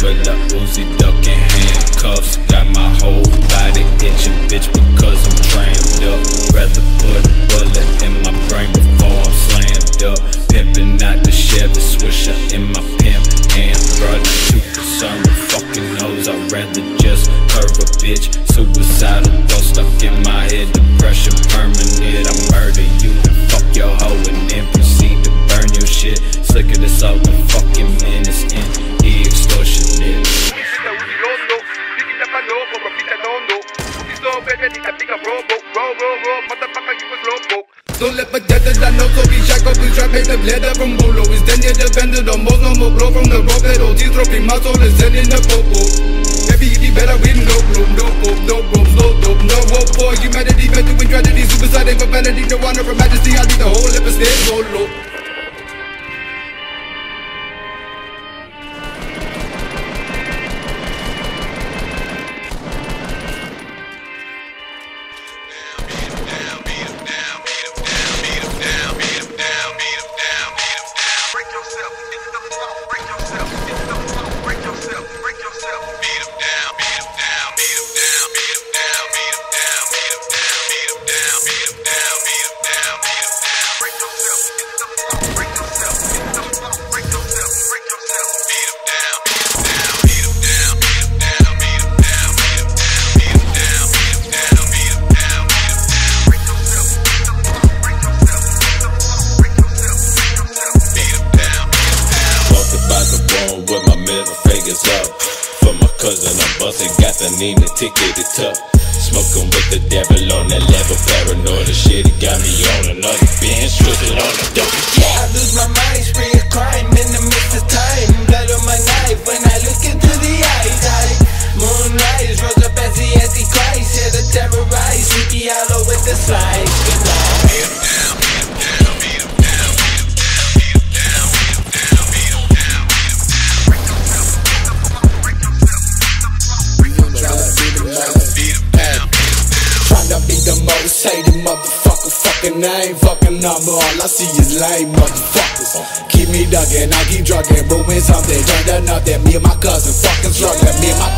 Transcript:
full of Uzi, ducking handcuffs. Got my whole body itching, bitch, because I'm trained up. Rather put a bullet in my brain before I'm slammed up. Pimping out the Chevy Swisher in my pimp hand. Brother, too concerned with fucking hoes. I'd rather just curve a bitch. Suicidal thoughts stuck in my head. Depression permanent. I murder you and fuck your hoe and then proceed to burn your shit. Slicker this out the fucking minutes in extortionate. Don't let my death that I know, so be shackle, please trap, hate the leather from Bolo. Is then you're dependent on most, no more blow from the rope that OG's dropping my soul is sending the popo. Maybe you better win, no room, no hope, no ropes, no dope, no hope for humanity, better win tragedy, suicide and vanity, no honor for majesty, I need the whole ever stay solo. Need to ticket it up. Smoking with the devil on that level. Paranoid shit, it got me on another bench. Twisted on the dope. Yeah, I lose my mind, spree of crime in the midst of time. Blood on my knife when I look into the eyes. Moonrise rose up as the Antichrist. Here to terrorize, sleepy hollow with the slides. Good night. Beat 'em down, beat 'em down, beat 'em down, beat 'em down, beat 'em down, beat 'em down, beat 'em down, beat 'em down. Break yourself, break yourself, break yourself, break yourself. Tryna be the most hated motherfucker, fucking I ain't fucking number. All I see is lame motherfuckers. Keep me ducking, I keep drugging, ruin something, turned to nothing. Me and my cousin fucking struggling, me and my